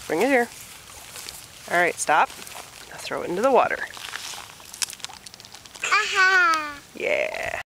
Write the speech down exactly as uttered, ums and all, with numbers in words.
Bring it here. All right, stop. Now throw it into the water. Aha! Yeah.